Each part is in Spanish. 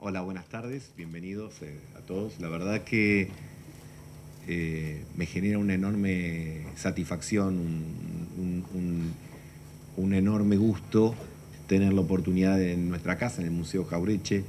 Hola, buenas tardes, bienvenidos a todos. La verdad que me genera una enorme satisfacción, un enorme gusto tener la oportunidad en nuestra casa, en el Museo Jauretche,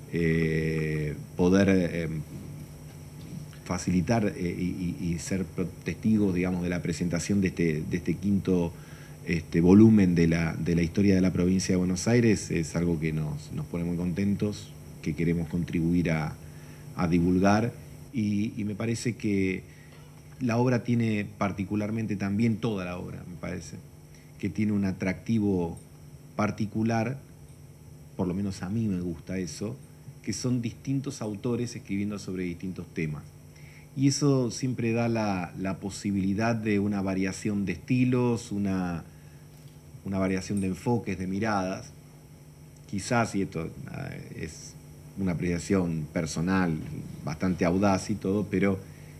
poder facilitar y ser testigos, digamos, de la presentación de este quinto volumen de la historia de la provincia de Buenos Aires. Es algo que nos pone muy contentos, que queremos contribuir a divulgar, y me parece que la obra tiene particularmente, también toda la obra, me parece, que tiene un atractivo particular, por lo menos a mí me gusta eso, que son distintos autores escribiendo sobre distintos temas. Y eso siempre da la posibilidad de una variación de estilos, una variación de enfoques, de miradas. Quizás, y esto es una apreciación personal bastante audaz y todo, pero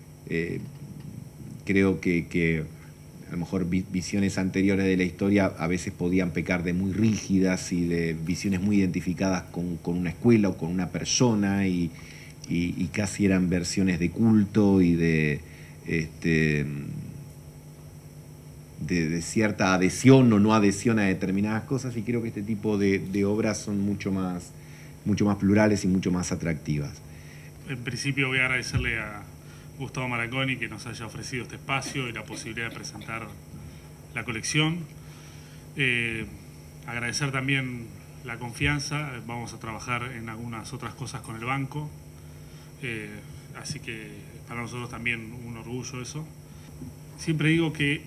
creo que a lo mejor visiones anteriores de la historia a veces podían pecar de muy rígidas y de visiones muy identificadas con una escuela o con una persona, y casi eran versiones de culto y de cierta adhesión o no adhesión a determinadas cosas, y creo que este tipo de obras son mucho más plurales y mucho más atractivas. En principio voy a agradecerle a Gustavo Marangoni que nos haya ofrecido este espacio y la posibilidad de presentar la colección. Agradecer también la confianza. Vamos a trabajar en algunas otras cosas con el banco, así que para nosotros también un orgullo eso. Siempre digo que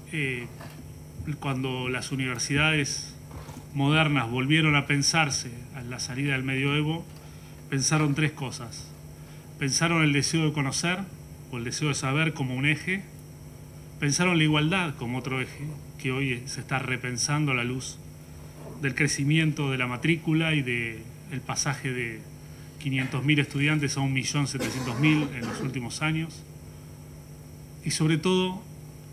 cuando las universidades modernas volvieron a pensarse a la salida del medioevo, pensaron tres cosas. Pensaron el deseo de conocer o el deseo de saber como un eje, pensaron la igualdad como otro eje, que hoy se está repensando a la luz del crecimiento de la matrícula y del pasaje de 500.000 estudiantes a 1.700.000 en los últimos años. Y sobre todo,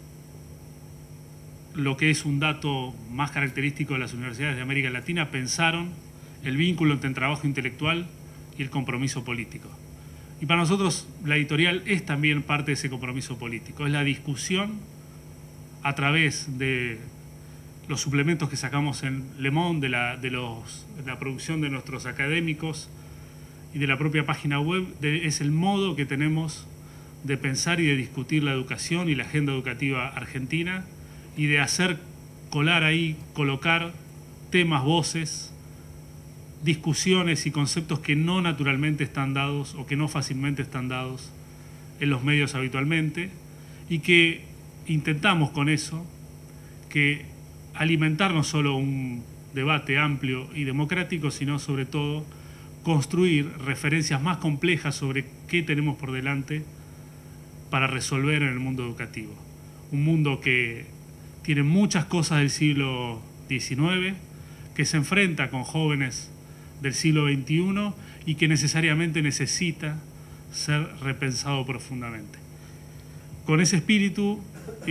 lo que es un dato más característico de las universidades de América Latina, pensaron el vínculo entre el trabajo intelectual y el compromiso político. Y para nosotros la editorial es también parte de ese compromiso político. Es la discusión a través de los suplementos que sacamos en Le Monde, de la producción de nuestros académicos y de la propia página web. Es el modo que tenemos de pensar y de discutir la educación y la agenda educativa argentina, y de hacer colar ahí, colocar temas, voces, discusiones y conceptos que no naturalmente están dados o que no fácilmente están dados en los medios habitualmente, y que intentamos con eso que alimentar no solo un debate amplio y democrático, sino sobre todo construir referencias más complejas sobre qué tenemos por delante para resolver en el mundo educativo. Un mundo que tiene muchas cosas del siglo XIX, que se enfrenta con jóvenes del siglo XXI y que necesariamente necesita ser repensado profundamente. Con ese espíritu,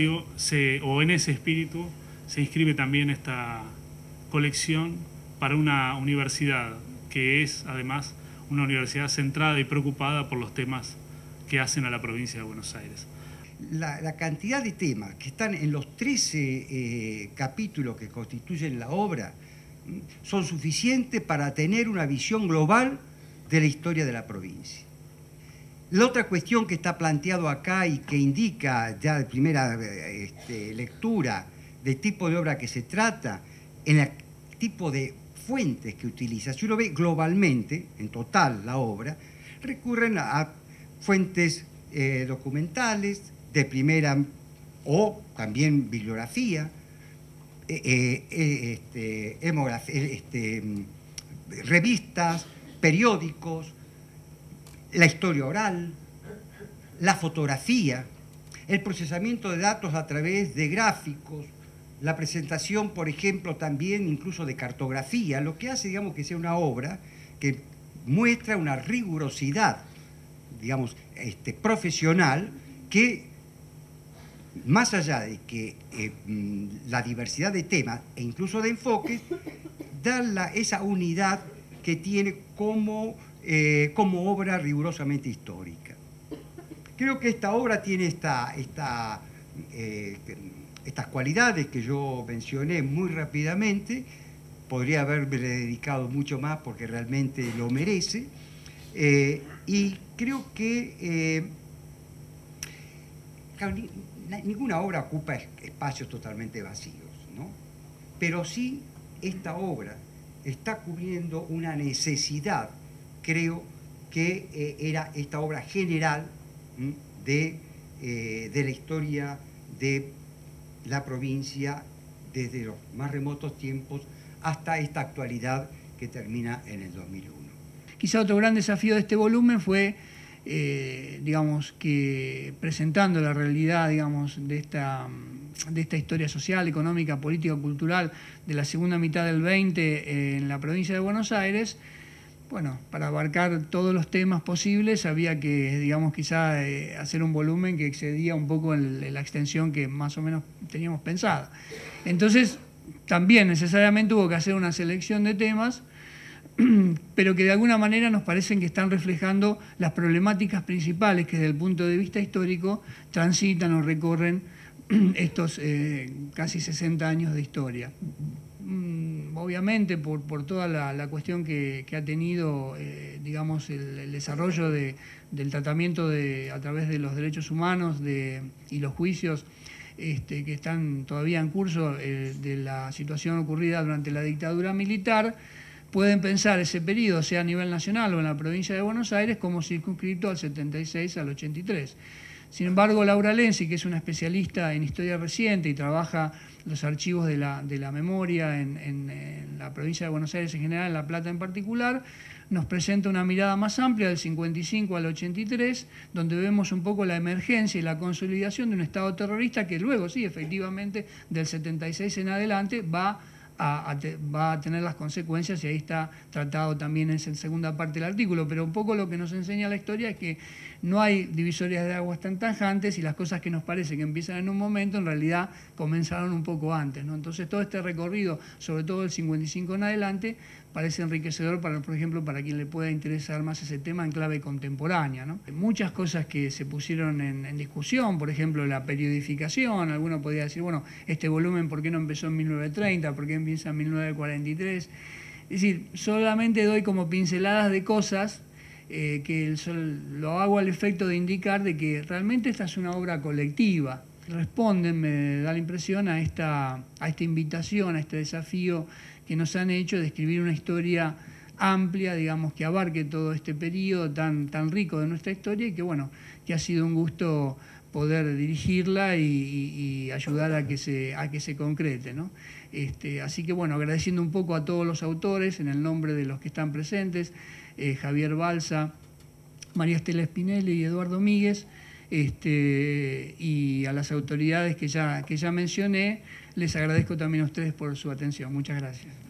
en ese espíritu, se inscribe también esta colección para una universidad que es, además, una universidad centrada y preocupada por los temas que hacen a la provincia de Buenos Aires. La cantidad de temas que están en los 13 capítulos que constituyen la obra son suficientes para tener una visión global de la historia de la provincia. La otra cuestión que está planteado acá y que indica ya de primera lectura del tipo de obra que se trata, en el tipo de fuentes que utiliza. Si uno ve globalmente, en total la obra, recurren a fuentes documentales de primera o también bibliografía, revistas, periódicos, la historia oral, la fotografía, el procesamiento de datos a través de gráficos, la presentación, por ejemplo, también incluso de cartografía, lo que hace, digamos, que sea una obra que muestra una rigurosidad, digamos, profesional, que más allá de que la diversidad de temas e incluso de enfoques, da esa unidad que tiene como como obra rigurosamente histórica. Creo que esta obra tiene estas cualidades que yo mencioné muy rápidamente. Podría haberme dedicado mucho más porque realmente lo merece. Y creo que ninguna obra ocupa espacios totalmente vacíos, ¿no? Pero sí esta obra está cubriendo una necesidad, creo que era esta obra general de la historia de la provincia desde los más remotos tiempos hasta esta actualidad que termina en el 2001. Quizá otro gran desafío de este volumen fue, digamos, que presentando la realidad, digamos, de esta historia social, económica, política, cultural de la segunda mitad del 20 en la provincia de Buenos Aires, bueno, para abarcar todos los temas posibles había que, digamos, quizá hacer un volumen que excedía un poco la extensión que más o menos teníamos pensada. Entonces, también necesariamente hubo que hacer una selección de temas, pero que de alguna manera nos parecen que están reflejando las problemáticas principales que desde el punto de vista histórico transitan o recorren estos casi 60 años de historia. Obviamente por toda la cuestión que ha tenido, digamos, el desarrollo del tratamiento a través de los derechos humanos y los juicios que están todavía en curso de la situación ocurrida durante la dictadura militar, pueden pensar ese periodo, sea a nivel nacional o en la provincia de Buenos Aires, como circunscrito al 76 al 83. Sin embargo, Laura Lenzi, que es una especialista en historia reciente y trabaja los archivos de la memoria en la provincia de Buenos Aires en general, en La Plata en particular, nos presenta una mirada más amplia del 55 al 83, donde vemos un poco la emergencia y la consolidación de un Estado terrorista que luego, sí, efectivamente, del 76 en adelante va a tener las consecuencias, y ahí está tratado también en la segunda parte del artículo, pero un poco lo que nos enseña la historia es que no hay divisorias de aguas tan tajantes y las cosas que nos parece que empiezan en un momento en realidad comenzaron un poco antes, ¿no? Entonces todo este recorrido, sobre todo el 55 en adelante, parece enriquecedor, por ejemplo, para quien le pueda interesar más ese tema en clave contemporánea, ¿no? Muchas cosas que se pusieron en discusión, por ejemplo, la periodificación. Alguno podría decir, bueno, este volumen, ¿por qué no empezó en 1930? ¿Por qué empieza en 1943? Es decir, solamente doy como pinceladas de cosas que lo hago al efecto de indicar de que realmente esta es una obra colectiva. Responden, me da la impresión, a esta invitación, a este desafío que nos han hecho de escribir una historia amplia, digamos, que abarque todo este periodo tan rico de nuestra historia, y que, bueno, que ha sido un gusto poder dirigirla y ayudar a que se concrete, ¿no? Así que, bueno, agradeciendo un poco a todos los autores, en el nombre de los que están presentes, Javier Balsa, María Estela Spinelli y Eduardo Míguez, y a las autoridades que ya mencioné, les agradezco también a ustedes por su atención. Muchas gracias.